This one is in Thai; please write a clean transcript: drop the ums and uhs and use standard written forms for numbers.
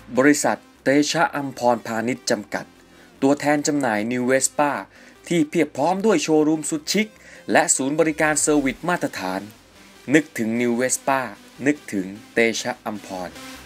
บริษัทเตชะอัมพรพาณิชย์จำกัดตัวแทนจำหน่าย New Vespa ที่เพียบพร้อมด้วยโชว์รูมสุดชิคและศูนย์บริการเซอร์วิสมาตรฐานนึกถึง New Vespa นึกถึงเตชะอัมพร